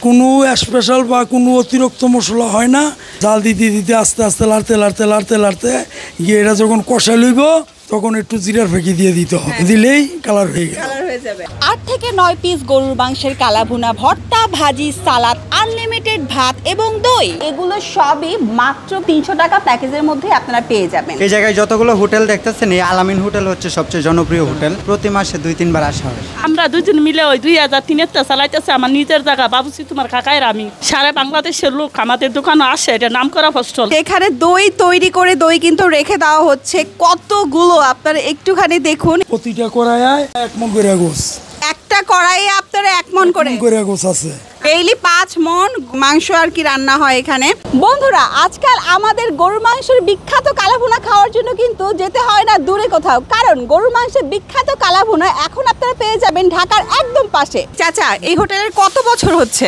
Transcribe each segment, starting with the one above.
কোনো স্পেশাল বা কোনো অতিরিক্ত মশলা হয় না। জাল দিতে দিতে আস্তে আস্তে লাড়তে গিয়ে এটা যখন কষা লইব তখন একটু জিরার ফাঁকি দিয়ে দিতে হবে, দিলেই কালার হয়ে যাবে। 8 থেকে 9 পিস গরুর মাংসের কালাভুনা, ভর্তা, ভাজি, সালাদ, আনলিমিটেড ভাত এবং দই, এগুলো সবই মাত্র 300 টাকা প্যাকেজের মধ্যে আপনারা পেয়ে যাবেন। এই জায়গায় যতগুলো হোটেল দেখতেছেন, এই আলামিন হোটেল হচ্ছে সবচেয়ে জনপ্রিয় হোটেল। প্রতি মাসে 2-3 বার আসা হয়। আমরা দুজন মিলে ওই 2003-টা চালাইতেছে। আমার নিজের জায়গা বাবুসি তোমার কাকায়ের আমি। সারা বাংলাদেশের লোক আমাদের দোকানে আসে, এটা নাম করা হোস্টেল। এখানে দই তৈরি করে দই কিন্তু রেখে দেওয়া হচ্ছে কতগুলো, আপনারা একটুখানি দেখুন। প্রতিটা কড়াইয়ে 1 মণ করে গোস, একটা কড়াইয়ে আপনারা 1 মণ করে গোস আছে। ডেইলি 5 মণ মাংস আর কি রান্না হয় এখানে। বন্ধুরা, আজকাল আমাদের গরুর মাংসের বিখ্যাত কালাভুনা খাওয়ার জন্য কিন্তু যেতে হয় না দূরে কোথাও, কারণ গরুর মাংসের বিখ্যাত কালাভুনা এখন আপনারা পেয়ে যাবেন ঢাকার একদম পাশে। চাচা, এই হোটেলের কত বছর হচ্ছে?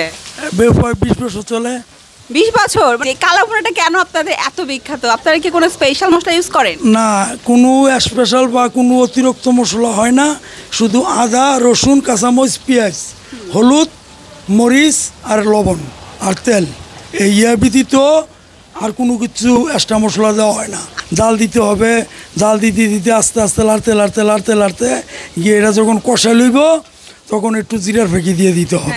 20 বছর চলে। 20 বছর। এই কালাভুনাটা কেন আপনাদের এত বিখ্যাত? আপনারা কি কোনো স্পেশাল মশলা ইউজ করেন? না, কোনো স্পেশাল বা কোনো অতিরিক্ত মশলা হয় না। শুধু আদা, রসুন, কাঁচামরিচ, পেঁয়াজ, হলুদ, মরিচ আর লবণ আর তেল, এই ব্যতীত আর কোনো কিছু এক্সট্রা মশলা দেওয়া হয় না। জাল দিতে হবে, জাল দিতে দিতে আস্তে আস্তে লাড়তে গিয়ে এটা যখন কষা লইব তখন একটু জিরার ফাঁকি দিয়ে দিতে হবে,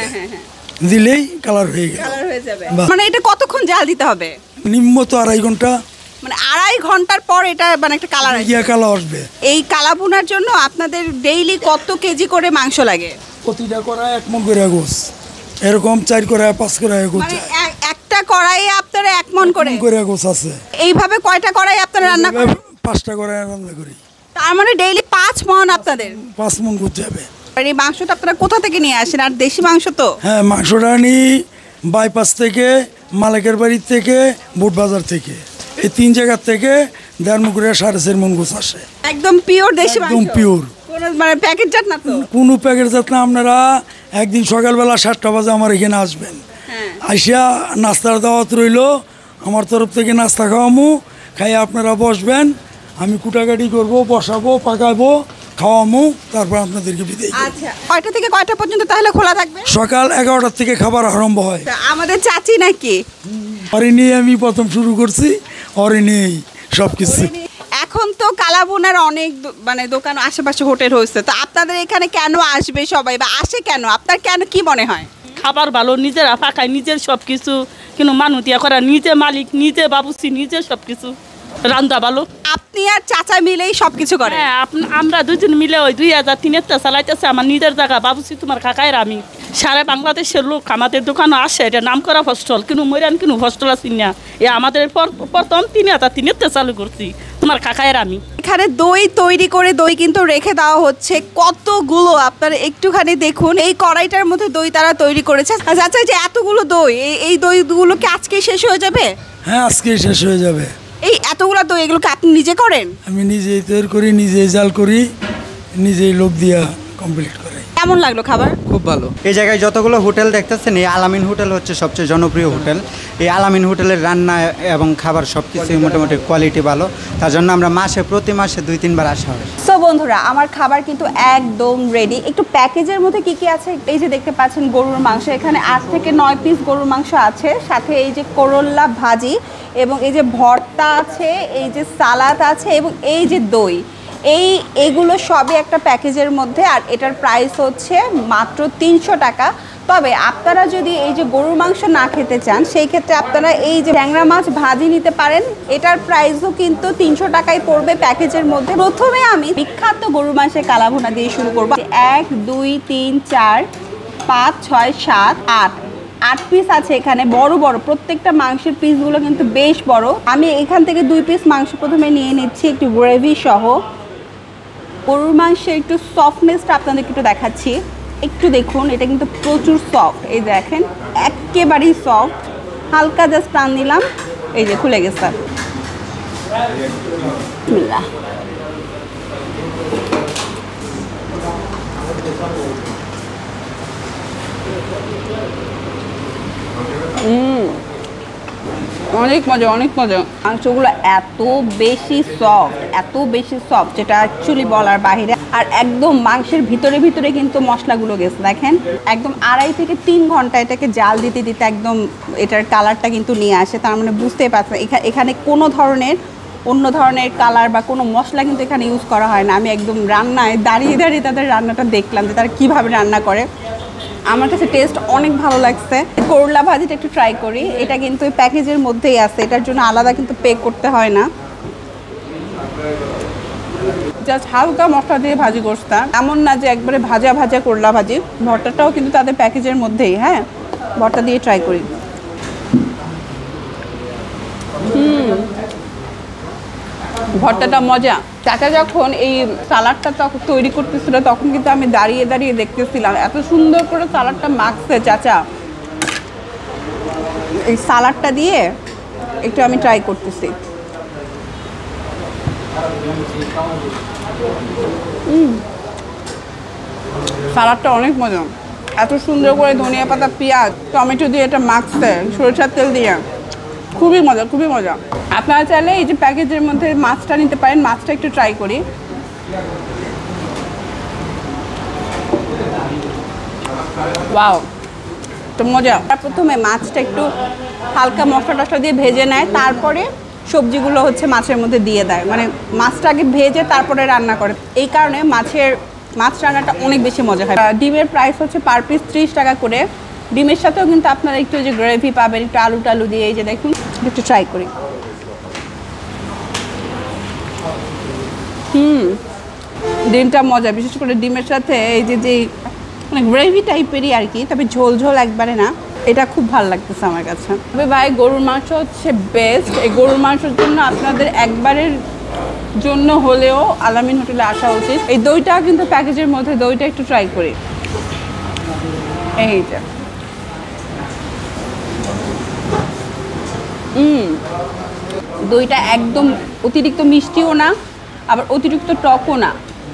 দিলেই কালার হয়ে যাবে। মানে এটা কতক্ষণ জাল দিতে হবে? নিম্নত 2.5 ঘন্টা। মানে 2.5 ঘন্টার পর এটা মানে একটা কালার আসবে। এই কালাভুনার জন্য আপনাদের ডেইলি কত কেজি করে মাংস লাগে? প্রতিটা কড়াই 1 মণ করে গোস, এরকম 4 কড়াই 5 কড়াই গোস। মানে একটা কড়াইয়ে আপনারা 1 মণ করে গোস আছে। এইভাবে কয়টা কড়াই আপনারা রান্না করেন? 5টা কড়াই রান্না করি। তার মানে ডেইলি 5 মণ আপনাদের? 5 মণ গোস যাবে। আর এই মাংসটা আপনারা কোথা থেকে নিয়ে আসেন? আর দেশি মাংস তো? হ্যাঁ, মাংসটা নিই বাইপাস থেকে, মালিকের বাড়ির থেকে, বুট বাজার থেকে, এই 3 জায়গা থেকে 1.5 মণ করে 4.5 মণ গোস আসে। একদম পিওর দেশি মাংস? একদম পিওর। কোনো মানে প্যাকেটজাত না তো? কোনো প্যাকেটজাত না। আপনারা একদিন সকালবেলা 7টা বাজে আমার এখানে আসবেন। আইসা নাস্তার দাওয়াত রইল, আমার তরফ থেকে নাস্তা খাওয়ামু, খাইয়ে আপনারা বসবেন, আমি কুটাকাটি করবো, বসাবো, পাকাবো, খাওয়ামু, তারপর আপনাদেরকে বিদায়। আচ্ছা, কয়টা থেকে কয়টা পর্যন্ত তাহলে খোলা থাকবে? সকাল 11টার থেকে খাবার আরম্ভ হয়। আমাদের চাচি নাকি? ওরে নিয়ে আমি প্রথম শুরু করছি, ওরে নিয়েই সব কিছু। এখন তো কালাভুনার অনেক মানে দোকান আশেপাশে হোটেল হয়েছে, তো আপনাদের এখানে কেন আসবে সবাই বা আসে কেন? আপনার কেন কি মনে হয়? খাবার ভালো, নিজেরা পাকায়, নিজের সব কিছু, কিন্তু মানুতিয়া করা, নিজে মালিক, নিজে বাবুসি, নিজে সব কিছু রান্না ভালো। আপনি আর চাচা মিলেই সবকিছু করেন? হ্যাঁ, আমরা দুজন মিলে ওই 2003-টা চালাইতেছে। আমার নিজের জায়গা বাবুসি তোমার কাকায়ের আমি। সারা বাংলাদেশের লোক আমাদের দোকানে আসে, এটা নাম করা হোস্টেল। কিন্তু মরিয়ান কিন্তু হোস্টেল আছি না, আমাদের প্রথম 3-টা চালু করছি তোমার কাকায়ের আমি। এখানে দই তৈরি করে দই কিন্তু রেখে দেওয়া হচ্ছে কতগুলো, আপনারা একটুখানি দেখুন। এই কড়াইটার মধ্যে দই তারা তৈরি করেছে। আচ্ছা, যে এতগুলো দই, এই দইগুলো কি আজকেই শেষ হয়ে যাবে? হ্যাঁ, আজকেই শেষ হয়ে যাবে। এই এতগুলো দই, এগুলোকে আপনি নিজে করেন? আমি নিজেই তৈরি করি, নিজেই জাল করি, নিজেই লোক দিয়া কমপ্লিট করি। কেমন লাগলো খাবার? খুব ভালো। এই জায়গায় যতগুলো হোটেল দেখতেছেন, এই আলামিন হোটেল হচ্ছে সবচেয়ে জনপ্রিয় হোটেল। এই আলামিন হোটেলের রান্না এবং খাবার সব কিছুই মোটামুটি কোয়ালিটি ভালো। তার জন্য আমরা প্রতি মাসে 2-3 বার আসা হয়। সো বন্ধুরা, আমার খাবার কিন্তু একদম রেডি। একটু প্যাকেজের মধ্যে কি কি আছে, এই যে দেখতে পাচ্ছেন গরুর মাংস, এখানে 8 থেকে 9 পিস গরুর মাংস আছে, সাথে এই যে করল্লা ভাজি এবং এই যে ভর্তা আছে, এই যে সালাদ আছে এবং এই যে দই, এইগুলো সবই একটা প্যাকেজের মধ্যে। আর এটার প্রাইস হচ্ছে মাত্র 300 টাকা। তবে আপনারা যদি এই যে গরুর মাংস না খেতে চান, সেই ক্ষেত্রে আপনারা এই যে ট্যাংরা মাছ ভাজি নিতে পারেন। এটার প্রাইসও কিন্তু 300 টাকাই পড়বে প্যাকেজের মধ্যে। প্রথমে আমি বিখ্যাত গরুর মাংসের কালাভুনা দিয়ে শুরু করব। 1 2 3 4 5 6 7 8 পিস আছে এখানে, বড় বড় প্রত্যেকটা মাংসের পিসগুলো কিন্তু বেশ বড়। আমি এখান থেকে 2 পিস মাংস প্রথমে নিয়ে নিচ্ছি, একটু গ্রেভি সহ। গরুর মাংসের একটু সফটনেসটা আপনাদেরকে একটু দেখাচ্ছি, একটু দেখুন। এটা কিন্তু প্রচুর সফট, এই দেখেন একেবারেই সফট। হালকা জাস্ট টান দিলাম, এই যে খুলে গেছে। বিসমিল্লাহ। অনেক মজা, অনেক মজা। মাংসগুলো এত বেশি সফট, যেটা অ্যাকচুয়ালি বলার বাইরে। আর একদম মাংসের ভিতরে ভিতরে কিন্তু মশলাগুলো গেছে দেখেন, একদম 2.5 থেকে 3 ঘন্টা এটাকে জাল দিতে দিতে একদম এটার কালারটা কিন্তু নিয়ে আসে। তার মানে বুঝতেই পারছেন এখানে কোনো ধরনের অন্য ধরনের কালার বা কোনো মশলা কিন্তু এখানে ইউজ করা হয় না। আমি একদম রান্নায় দাঁড়িয়ে দাঁড়িয়ে তাদের রান্নাটা দেখলাম যে তারা কীভাবে রান্না করে। আমার কাছে টেস্ট অনেক ভালো লাগছে। করলা ভাজিটা একটু ট্রাই করি, এটা কিন্তু প্যাকেজের মধ্যেই আছে, এটার জন্য আলাদা কিন্তু পে করতে হয় না। জাস্ট হালকা মশলা দিয়ে ভাজি করতাম, এমন না যে একবারে ভাজা ভাজা করলা ভাজি। ভর্তাটাও কিন্তু তাদের প্যাকেজের মধ্যেই। হ্যাঁ, ভর্তা দিয়ে ট্রাই করি। ভর্তাটা মজা। চাচা যখন এই সালাডটা তখন তৈরি করতেছিল তখন কিন্তু আমি দাঁড়িয়ে দাঁড়িয়ে দেখতেছিলাম, এত সুন্দর করে সালাডটা মাখছে চাচা। এই সালাডটা দিয়ে একটু আমি ট্রাই করতেছি। সালাডটা অনেক মজা, এত সুন্দর করে ধনিয়া পাতা, পেঁয়াজ, টমেটো দিয়ে এটা মাখছে সরিষার তেল দিয়ে, খুবই মজা, খুবই মজা। আপনারা চাইলে এই যে প্যাকেজের মধ্যে মাছটা নিতে পারেন, মাছটা একটু ট্রাই করি। ওয়াও, তো মজা। প্রথমে মাছটা একটু হালকা মশলা টশলা দিয়ে ভেজে নেয়, তারপরে সবজিগুলো হচ্ছে মাছের মধ্যে দিয়ে দেয়, মানে মাছটা আগে ভেজে তারপরে রান্না করে। এই কারণে মাছ রান্নাটা অনেক বেশি মজা হয়। ডিমের প্রাইস হচ্ছে পার পিস 30 টাকা করে। ডিমের সাথেও কিন্তু আপনারা একটু যে গ্রেভি পাবেন, একটু আলু টালু দিয়ে। এই যে দেখুন, একটু ট্রাই করি। ডিমটা মজা, বিশেষ করে ডিমের সাথে এই যে মানে গ্রেভি টাইপেরই আর কি, তবে ঝোল ঝোল একবারে না। এটা খুব ভালো লাগতেছে আমার কাছে। তবে ভাই গরুর মাংস হচ্ছে বেস্ট। এই গরুর মাংসের জন্য আপনাদের একবারের জন্য হলেও আলামিন হোটেলে আসা উচিত। এই দইটা কিন্তু প্যাকেজের মধ্যে, দইটা একটু ট্রাই করি। এইটা দইটা একদম অতিরিক্ত মিষ্টিও না, আবার অতিরিক্ত টকও না।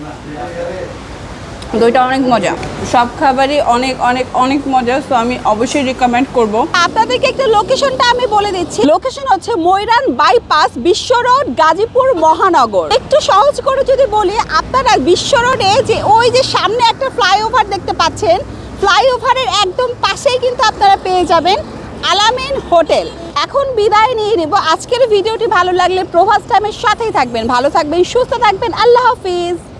দইটা অনেক মজা, সব খাবারই অনেক অনেক অনেক মজা। তো আমি অবশ্যই রিকমেন্ড করব। আপনাদেরকে একটা লোকেশনটা আমি বলে দিচ্ছি। লোকেশন হচ্ছে ময়রান বাইপাস, বিশ্ব রোড, গাজীপুর মহানগর। একটু সহজ করে যদি বলি, আপনারা বিশ্ব রোডে যে ওই যে সামনে একটা ফ্লাইওভার দেখতে পাচ্ছেন, ফ্লাইওভারের একদম পাশেই কিন্তু আপনারা পেয়ে যাবেন আলামিন হোটেল। এখন বিদায় নিয়ে নেব। আজকের ভিডিওটি ভালো লাগলে প্রভাস টাইমের সাথেই থাকবেন। ভালো থাকবেন, সুস্থ থাকবেন। আল্লাহ হাফিজ।